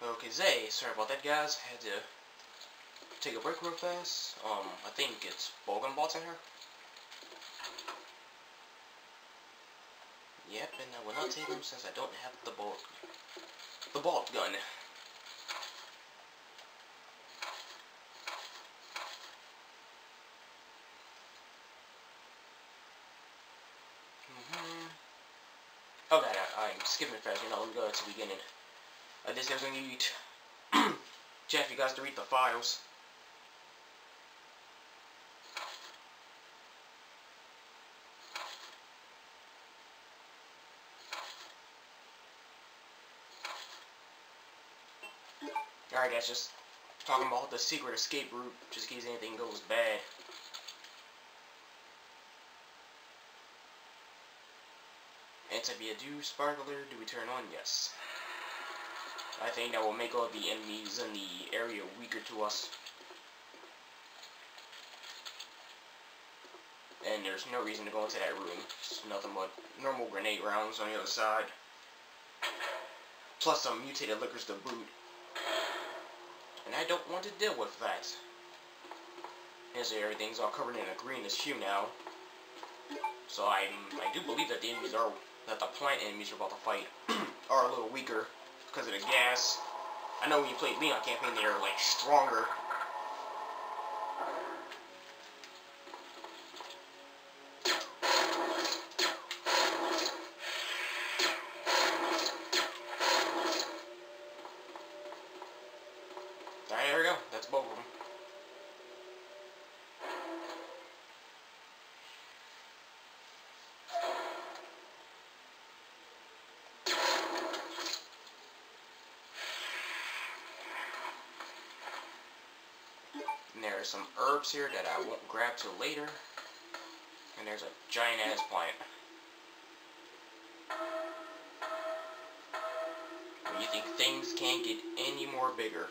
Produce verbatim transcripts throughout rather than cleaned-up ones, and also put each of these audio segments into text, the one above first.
Okay, Zay, sorry about that, guys. Had to take a break real fast. Um, I think it's Bowgun Bots in here. Yep, and I will not take them since I don't have the bolt, the bolt gun. Mm-hmm. Okay, I, I'm skipping fast. You know, let me go to the beginning. Uh, this is gonna need Jeff, you guys to read the files. Alright guys, just talking about the secret escape route, just in case anything goes bad. Anti-Biadu sparkler, do we turn on? Yes. I think that will make all the enemies in the area weaker to us. And there's no reason to go into that room. It's nothing but normal grenade rounds on the other side. Plus some mutated liquors to boot. And I don't want to deal with that. As everything's all covered in a greenish hue now. So I I do believe that the enemies are, that the plant enemies you're about to fight are a little weaker because of the gas. I know when you play Leon campaign they're like stronger. Alright, there we go. That's both of them. And there are some herbs here that I won't grab till later. And there's a giant ass plant. When you think things can't get any more bigger.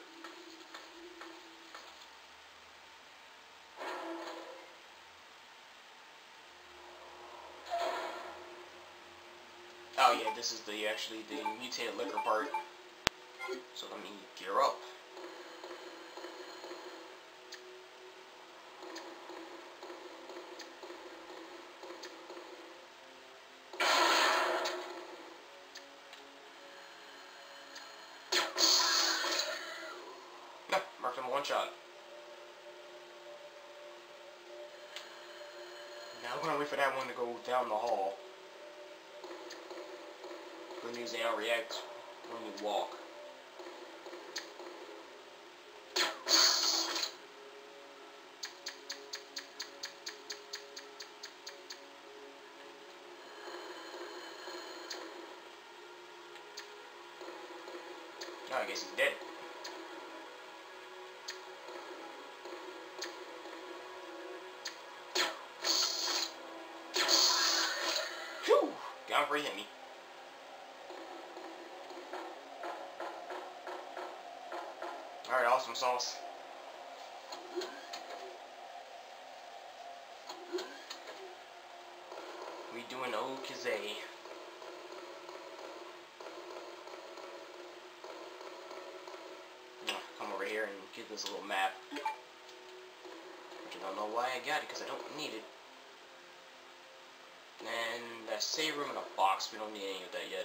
Oh yeah, this is the actually the mutated liquor part. So let me gear up. No, marked him one shot. Now we're gonna wait for that one to go down the hall. Good news, they don't react when you walk. Oh, I guess he's dead. Whew! Got him, hit me. Alright, awesome sauce. We doing Okazay. Come over here and get this little map. Which I don't know why I got it, because I don't need it. And that save room in a box, we don't need any of that yet.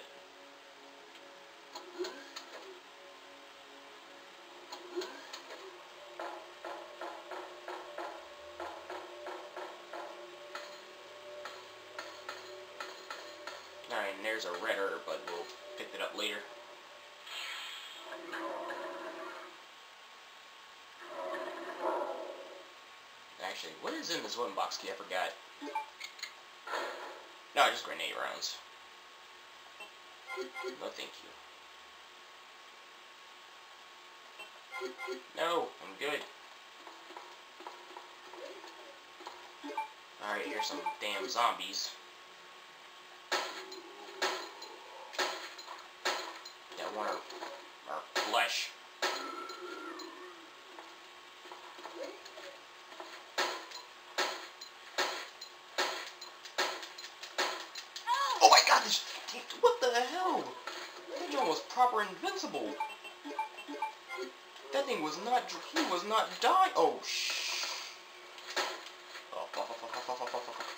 Alright, and there's a red herb, but we'll pick it up later. Actually, what is in this one box key? I forgot. No, just grenade rounds. No, thank you. No, I'm good. Alright, here's some damn zombies. That want our, our flesh. Oh my god, this, what the hell? That one was proper invincible. That thing was not, he was not dying. Oh, shh. Oh, fuck, fuck, fuck, fuck, fuck, fuck, fuck.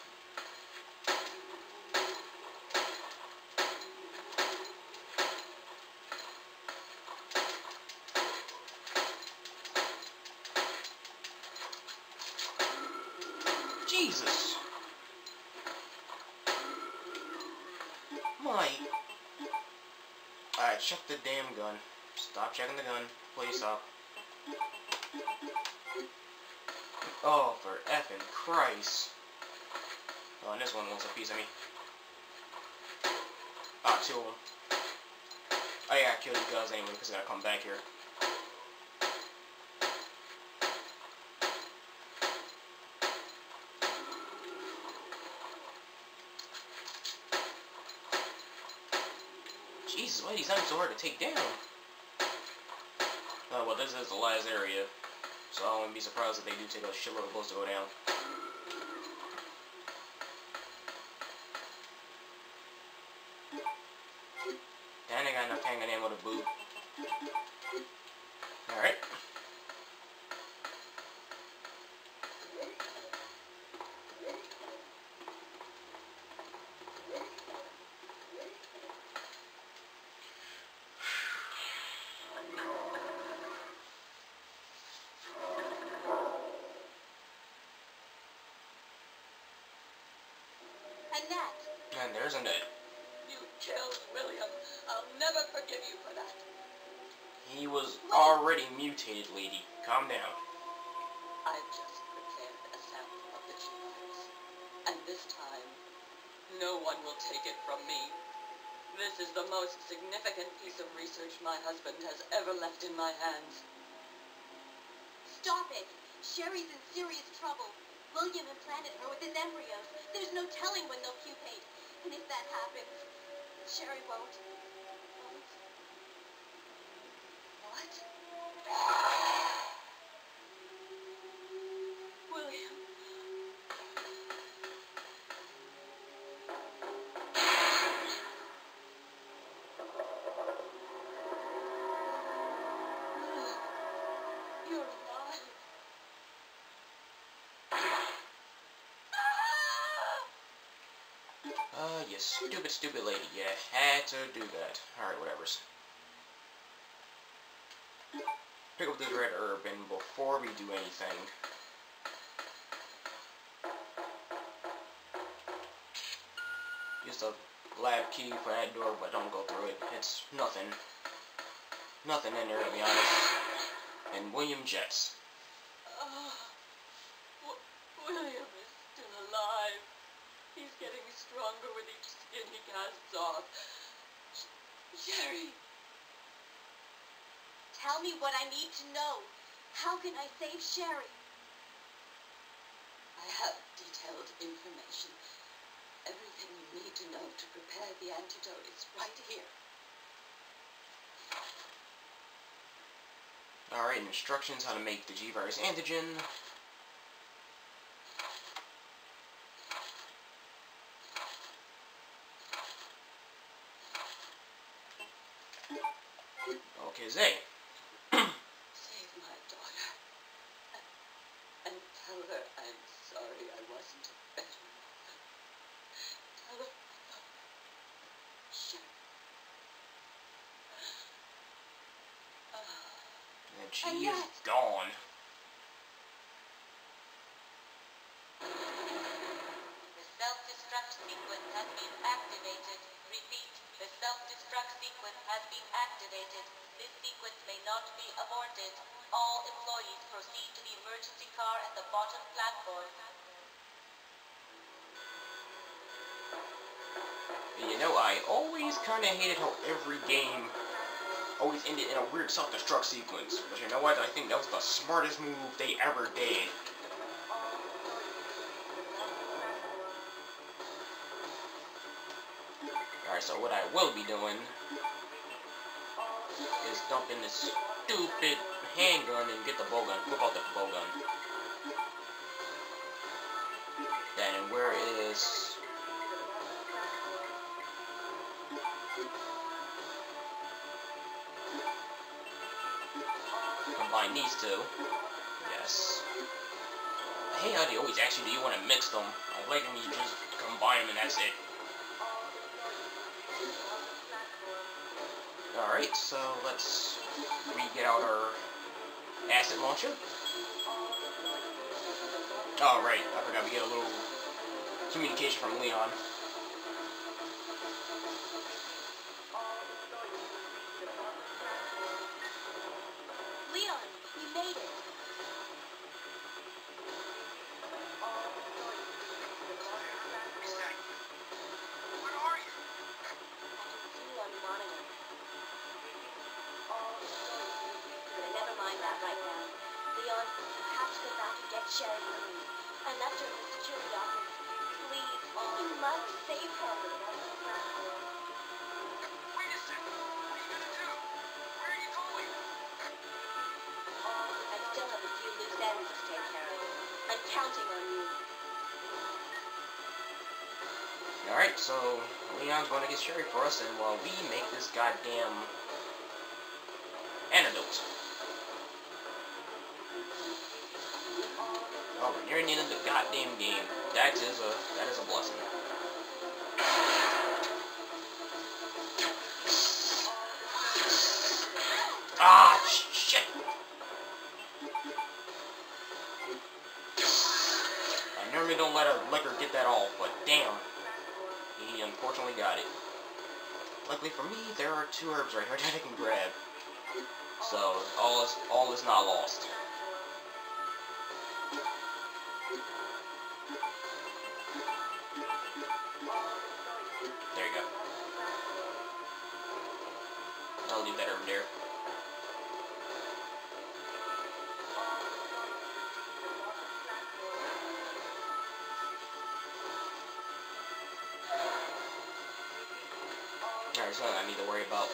Jesus. My. Alright, check the damn gun. Stop checking the gun. Please stop. Oh, for effing Christ. Oh, and this one wants a piece of me. Ah, two of them. I gotta kill these guys anyway because I gotta come back here. Jesus, why are these items so hard to take down? Oh, well, this is the last area, so I wouldn't be surprised if they do take a shitload of bullets to go down. And I got enough handgun ammo to boot. Alright. Annette. And there's Annette. You killed William. I'll never forgive you for that. He was already mutated, lady. Calm down. I've just prepared a sample of the G-virus. And this time, no one will take it from me. This is the most significant piece of research my husband has ever left in my hands. Stop it! Sherry's in serious trouble. William implanted her with his embryos. There's no telling when they'll pupate. And if that happens, Sherry won't. Won't. What? William. You're alive. Uh, you stupid, stupid lady. You had to do that. Alright, whatevers. Pick up this red herb, and before we do anything... use the lab key for that door, but don't go through it. It's nothing. Nothing in there, to be honest. And William Jets. Oh, w- William is still alive. He's getting stronger with each skin he casts off. Sh- Sherry! Tell me what I need to know. How can I save Sherry? I have detailed information. Everything you need to know to prepare the antidote is right here. Alright, instructions how to make the G-virus antigen. Okay, Zay. Save my daughter. And, and tell her I'm sorry I wasn't a better mother. Tell her I love her. Sherry. Ah. And she is gone. The self-destruct sequence has been activated. Repeat, the self-destruct sequence has been activated. This sequence may not be aborted. All employees proceed to the emergency car at the bottom platform. You know, I always kind of hated how every game always ended in a weird self-destruct sequence. But you know what? I think that was the smartest move they ever did. Alright, so what I will be doing is dumping this stupid handgun and get the bowgun. Flip out the bowgun. Then where is... combine these two. Yes. I hate how they always ask you, do you want to mix them? I like when you just combine them and that's it. Alright, so let's re-get out our acid launcher. Oh, right, I forgot we get a little communication from Leon. Leon, you made it. Where are you? I can see you on the monitor. But never mind that right now. Leon, you have to go back and get Sherry for me. I left her in the security office. Please, you must save her. Wait a second. What are you gonna do? Where are you going? I still have a few loose ends to take care of. I'm counting on you. Alright, so Leon's going to get Sherry for us, and while we make this goddamn antidote. Oh, we're nearing the end of the goddamn game. That is a that is a blessing. Ah, shit! I normally don't let a liquor get that off, but damn. He unfortunately got it. Luckily for me, there are two herbs right here that I can grab. So, all is, all is not lost. There you go. I'll leave that herb there. Alright, so I need to worry about.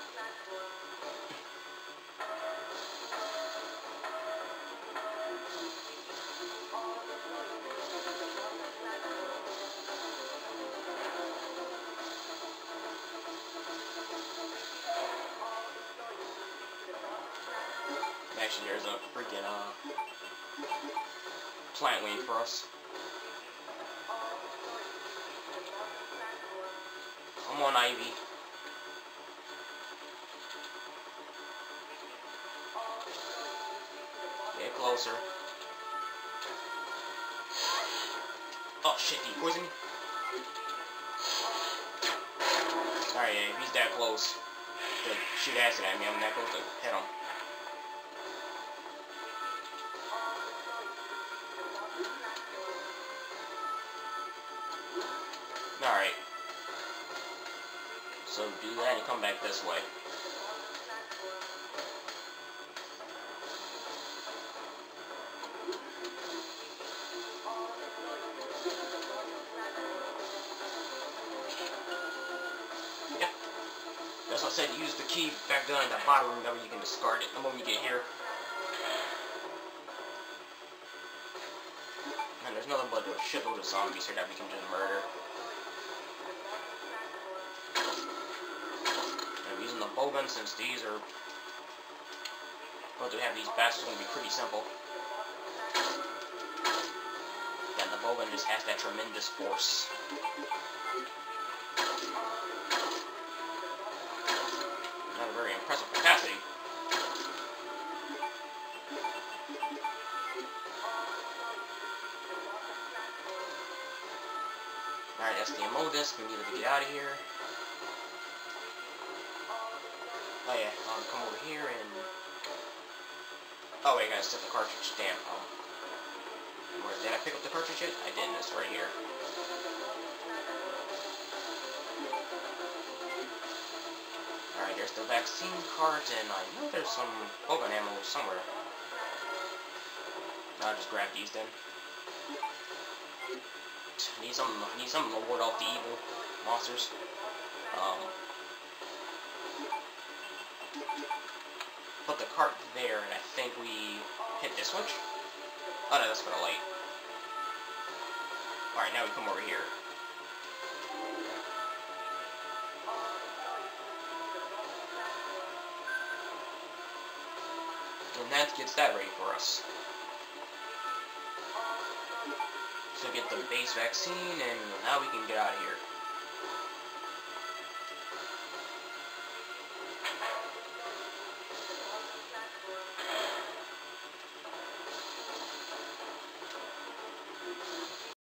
Actually, there's a freaking uh plant waiting for us. Come on, Ivy. Get closer. Oh shit, he poisoned me? Alright, yeah, if he's that close to shoot acid at me, I'm that close to hit him. Alright. So do that and come back this way. Yep. That's what I said, use the key back down in that bottom room, that way you can discard it the moment you get here. And there's nothing but a shitload of zombies here that we can just murder. Using the bowgun, since these are going to have these bastards, going to be pretty simple. And the bowgun just has that tremendous force. Not a very impressive capacity. Alright, that's the ammo disc. We need to get out of here. Oh yeah, um, come over here and... Oh wait, I gotta set the cartridge. Damn, um... Where, did I pick up the cartridge yet? I didn't, it's right here. Alright, there's the vaccine cart, and I know there's some bowgun ammo somewhere. I'll just grab these then. Need some, need something to ward off the evil monsters. Um... Put the cart there, and I think we hit this switch. Oh no, that's for the light. Alright, now we come over here. And that gets that ready for us. So get the base vaccine, and now we can get out of here.